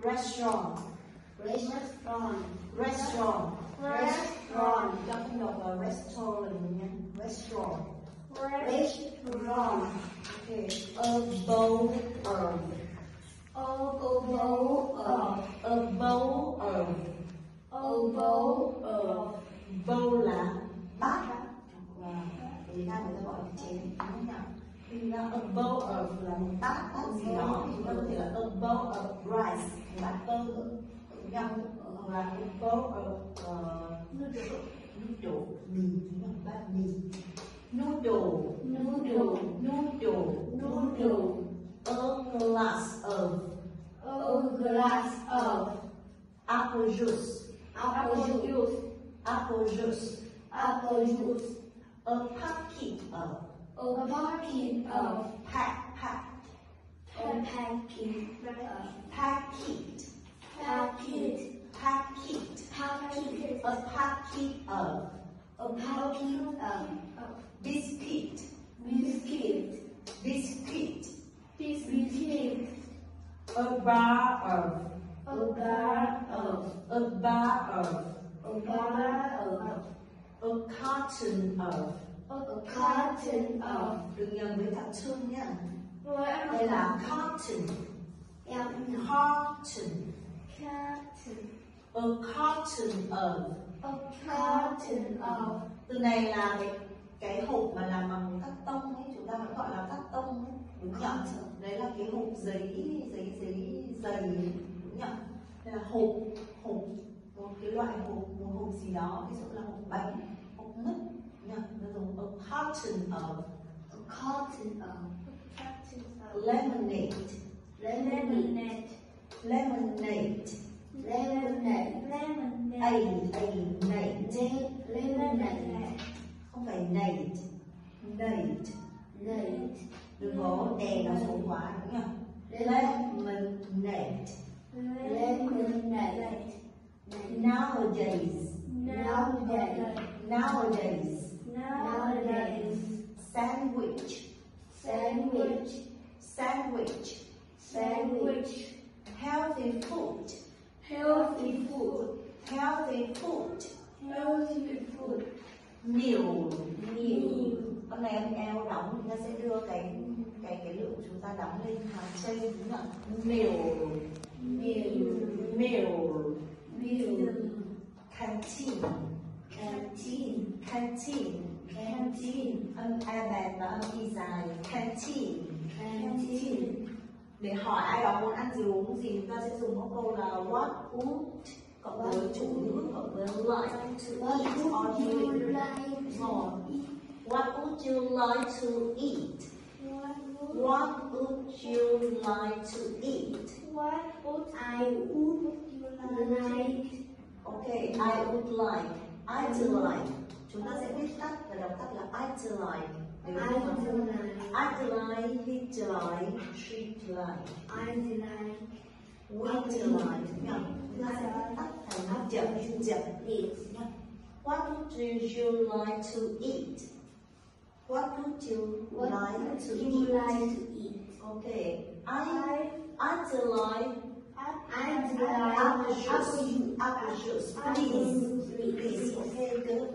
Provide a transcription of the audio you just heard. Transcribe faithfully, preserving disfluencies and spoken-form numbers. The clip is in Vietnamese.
Restaurant. Restaurant. Restaurant. Restaurant. Cho không đọc là restaurant nhé. Restaurant. Restaurant. Okay. A bowl of. A bowl of. A bowl of. A bowl of. Bowl là bát. Và ở Việt Nam người ta gọi là chén, đúng không nhỉ? Thì là a bowl of là một bát bát gì đó, chúng ta có thể là a bowl of rice, một bát cơm nhâm, hoặc là a bowl of noodle, noodle, mì, đúng không? Bát mì. Noodle, noodle, noodle, noodle. A glass of. A glass of. Apple juice. Apple juice. Apple juice. Apple juice. A packet of. A packet of. Pack, pack. A packet. Packet. Packet. Packet. Packet. A packet of. A packet of. Biscuit. Biscuit. Biscuit. Biscuit. A bar of. A bar of. A bar of. A bar of. A carton of. A carton of. Đừng nhầm với thằng Trương nhá. Rồi em Đây là carton. em Carton. carton. A carton of. A carton of. Từ này là cái cái hộp mà làm bằng cắt tông ấy, chúng ta vẫn gọi là cắt tông ấy, đúng nhỉ? Đấy là cái hộp giấy giấy giấy dày, đúng nhỉ? Đây là hộp hộp một cái loại hộp một hộp gì đó, ví dụ là hộp bánh, hộp mứt, nhỉ? Nó dùng a carton of. A carton of. Lemonade. Lemonade. Lemonade. Lemonade. Lemonade. A a nade. Lemonade. Không phải nade. Nade. Nade. Đừng có đè nó xuống quá, đúng nhỉ? Lemonade. Lemonade. Nowadays. Nowadays. Nowadays. Nowadays. Sandwich. Sandwich. Sandwich. Sandwich. Healthy food. Healthy food. Healthy food. Healthy food. Meal. Meal. Hôm nay em eo đóng, chúng ta sẽ đưa cái cái cái lượng chúng ta đóng lên hàng trên, đúng không ạ? Meal. Meal. Meal. Meal. Canteen. Canteen. Canteen. Canteen. Âm A bèn và âm Y dài. Canteen. Canteen. Để hỏi ai đó muốn ăn gì uống gì, chúng ta sẽ dùng một câu là what would cộng với chủ ngữ cộng với like to What eat would or you drink. like Rồi. to eat? What would you like to eat? What would, What would you like to eat? what would I would you like? Okay, I would like. I'd like. Chúng ta sẽ viết tắt và đọc tắt là I'd like. Được I'd không? like. I'd like, he'd like, she'd like. I'd like. We'd like. Nhá. Chúng ta sẽ viết tắt thành chậm chậm. Yes. Nhá. What would you like to eat? What would you What like would to you eat? like to eat? Okay, I I'd like I'd apple like juice. Apple juice, please. Please. Please. Okay, good.